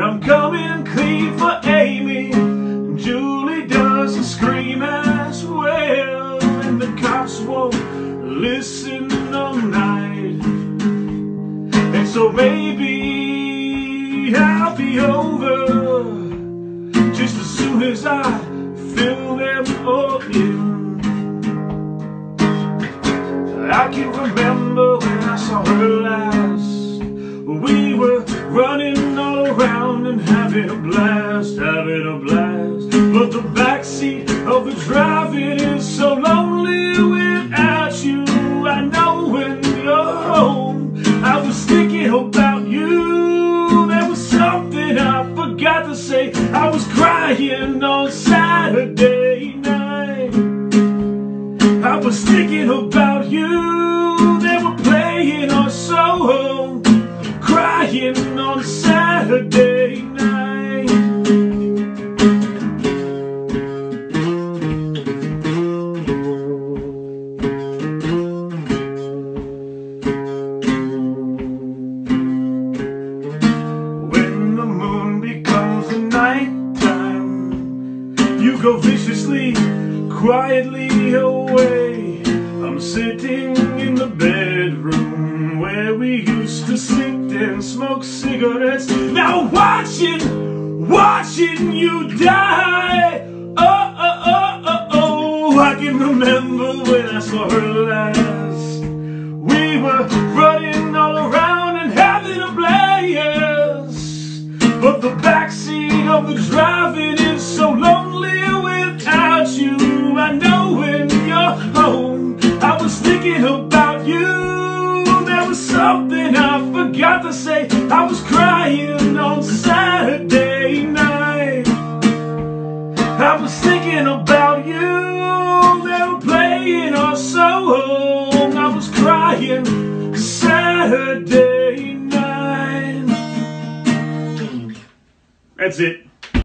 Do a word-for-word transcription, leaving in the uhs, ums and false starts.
I'm coming clean for Amy. Julie doesn't scream as well, and the cops won't listen all night. And so maybe I'll be over just as soon as I fill them all in. I can remember when I saw her last. We were running all around and having a blast, having a blast. But the backseat of the driving is so lonely without you. I know when you're home, I was thinking about you. There was something I forgot to say. I was crying on Saturday night. I was thinking about you. They were playing our song, crying on Saturday night. When the moon becomes the nighttime, you go viciously, quietly away. I'm sitting in the bedroom where we used to sit and smoke cigarettes. Now watching, watching you die. Oh, oh, oh, oh, oh. I can remember when I saw her last. We were running all around and having a blast. But the backseat of the driving is so lonely without you. I know when you're home, I was thinking about you. There was something I forgot to say. I was crying on Saturday night. I was thinking about you. They were playing our song. I was crying Saturday night. That's it.